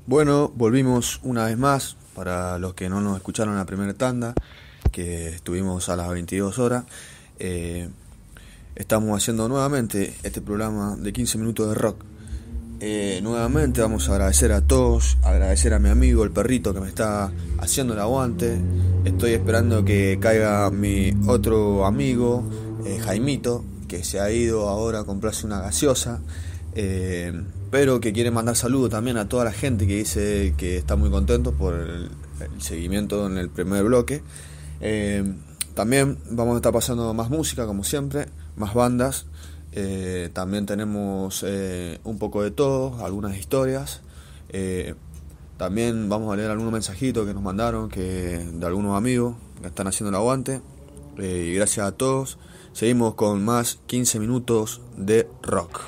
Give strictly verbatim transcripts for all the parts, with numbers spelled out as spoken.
Bueno, volvimos una vez más, para los que no nos escucharon en la primera tanda, que estuvimos a las veintidós horas. Eh, estamos haciendo nuevamente este programa de quince minutos de rock. Eh, nuevamente vamos a agradecer a todos, agradecer a mi amigo el perrito que me está haciendo el aguante. Estoy esperando que caiga mi otro amigo, eh, Jaimito, que se ha ido ahora a comprarse una gaseosa. Eh, pero que quiere mandar saludos también a toda la gente que dice que está muy contento por el, el seguimiento en el primer bloque. Eh, también vamos a estar pasando más música, como siempre, más bandas. Eh, también tenemos eh, un poco de todo, algunas historias. Eh, también vamos a leer algunos mensajitos que nos mandaron que de algunos amigos que están haciendo el aguante. Eh, y gracias a todos. Seguimos con más quince minutos de rock.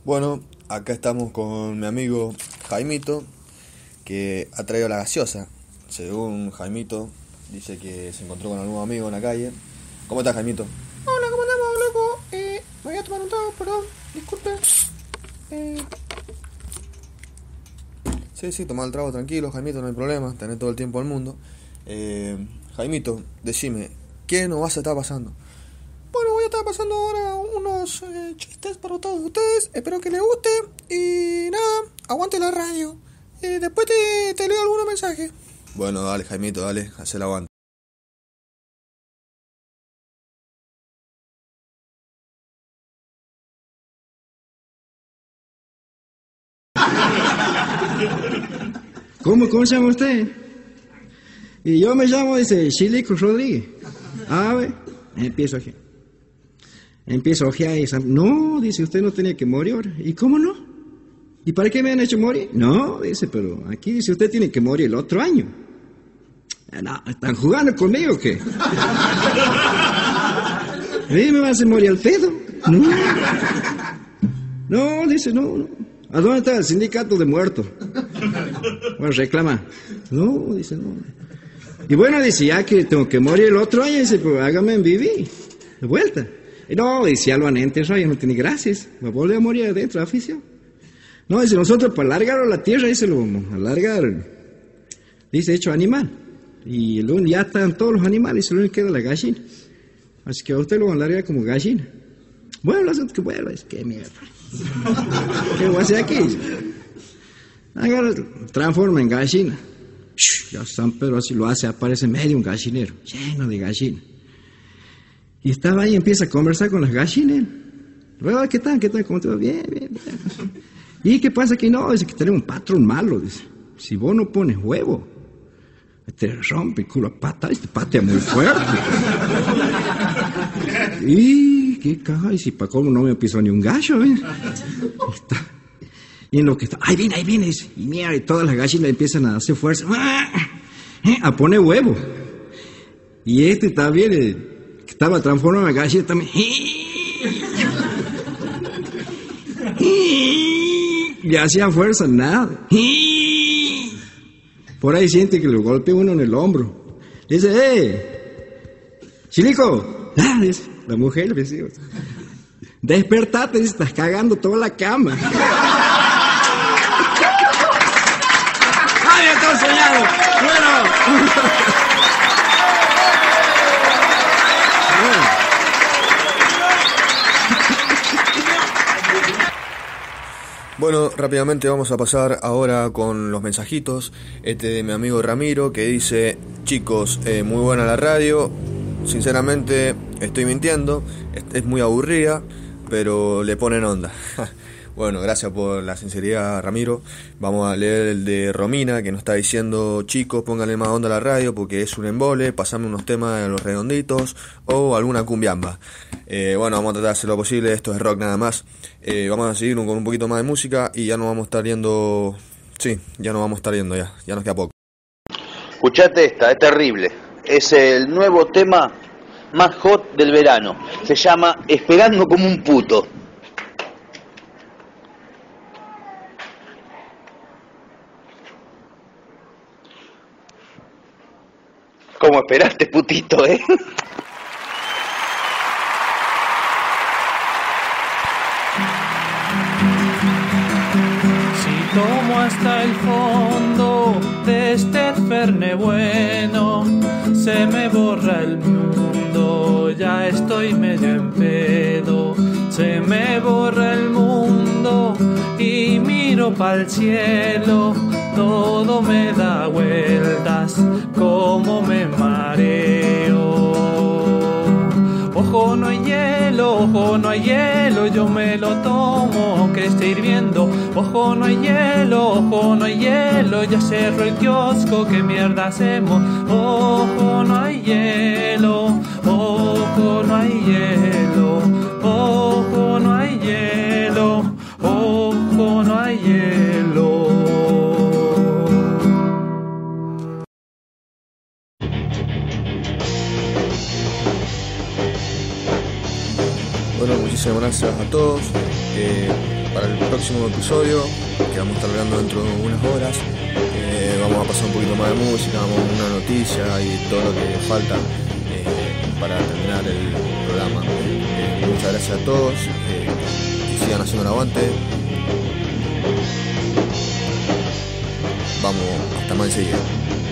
Bueno, acá estamos con mi amigo Jaimito, que ha traído la gaseosa. Según Jaimito, dice que se encontró con algún amigo en la calle. ¿Cómo estás, Jaimito? Hola, ¿cómo andamos, loco? Eh, me voy a tomar un trago, perdón, disculpe. Eh... Sí, sí, toma el trago tranquilo, Jaimito, no hay problema, tenés todo el tiempo del mundo. Eh, Jaimito, decime, ¿qué nos vas a estar pasando? Bueno, voy a estar pasando ahora unos eh, chistes para todos ustedes. Espero que les guste. Y nada, aguante la radio. Eh, después te, te leo algunos mensajes. Bueno, dale, Jaimito, dale, haz el aguante. ¿Cómo, ¿Cómo se llama usted? Y yo me llamo, dice, Chilico Rodríguez. A ver, empiezo aquí. Empiezo a ojear y dice, no, dice, usted no tenía que morir. ¿Y cómo no? ¿Y para qué me han hecho morir? No, dice, pero aquí dice, usted tiene que morir el otro año. No, ¿están jugando conmigo o qué? ¿A mí me va a hacer morir al pedo? No. No, dice, no, no. ¿A dónde está el sindicato de muertos? Bueno, reclama. No, dice, no. Y bueno, dice, ya que tengo que morir el otro año, dice, pues hágame vivir. De vuelta. Y no, dice, ya lo han enterrado, ya no tiene gracias. Va a volver a morir adentro, afición. No, dice, nosotros para alargar la tierra, dice, lo vamos a alargar. Dice, hecho animal. Y el, ya están todos los animales, y solo le queda la gallina. Así que a usted lo van a alargar como gallina. Bueno, lo hacen que vuelva, es que mierda. ¿Qué voy a hacer aquí? Agarra, transforma en gallina. Ya San Pedro así lo hace, aparece medio un gallinero, lleno de gallinas. Y estaba ahí, empieza a conversar con las gallinas. Luego, ¿qué tal? ¿Qué tal? ¿Cómo te va? Bien, bien, bien. ¿Y qué pasa aquí? No, dice que tenemos un patrón malo, dice. Si vos no pones huevo, te rompe el culo a patas y te patea muy fuerte. Y qué caja, y si para cómo no me pisó ni un gallo, ¿eh? Está. Y en lo que está, ahí viene, ahí viene, dice. Y mira, y todas las gallinas empiezan a hacer fuerza, a poner huevo. Y este también, eh, que estaba transformado en gallina también. Y hacía fuerza, nada. Por ahí siente que le golpea uno en el hombro. Dice, ¡eh! ¡Chilico! Ah, dice, la mujer, le dice, despertate, dice, estás cagando toda la cama. ¡Ay, está soñado! ¡Bueno! Bueno, rápidamente vamos a pasar ahora con los mensajitos. Este de mi amigo Ramiro, que dice, chicos, eh, muy buena la radio. Sinceramente estoy mintiendo, es, es muy aburrida, pero le ponen onda. Bueno, gracias por la sinceridad, Ramiro. Vamos a leer el de Romina, que nos está diciendo, chicos, pónganle más onda a la radio porque es un embole, pasame unos temas de los redonditos o alguna cumbiamba. Eh, bueno, vamos a tratar de hacer lo posible, esto es rock nada más. Eh, vamos a seguir con un poquito más de música y ya nos vamos a estar yendo, sí, ya nos vamos a estar yendo ya, ya nos queda poco. Escuchate esta, es terrible. Es el nuevo tema más hot del verano. Se llama Esperando como un puto. ¿Cómo esperaste, putito, eh? Si tomo hasta el fondo de este ferne bueno, se me borra el mundo, ya estoy medio en pedo. Se me borra el mundo y miro pa'l cielo, todo me da vueltas, como me mareo. Ojo, no hay hielo, ojo, no hay hielo, yo me lo tomo, que está hirviendo. Ojo, no hay hielo, ojo, no hay hielo, ya cerro el kiosco, ¿qué mierda hacemos? Ojo, no hay hielo, ojo, no hay hielo, ojo, no hay hielo, ojo, no hay hielo. Bueno, muchísimas gracias a todos. Eh, para el próximo episodio, que vamos a estar hablando dentro de unas horas, eh, vamos a pasar un poquito más de música, vamos a una noticia y todo lo que falta eh, para terminar el programa. Eh, muchas gracias a todos, eh, que sigan haciendo el aguante. Vamos, hasta más enseguida.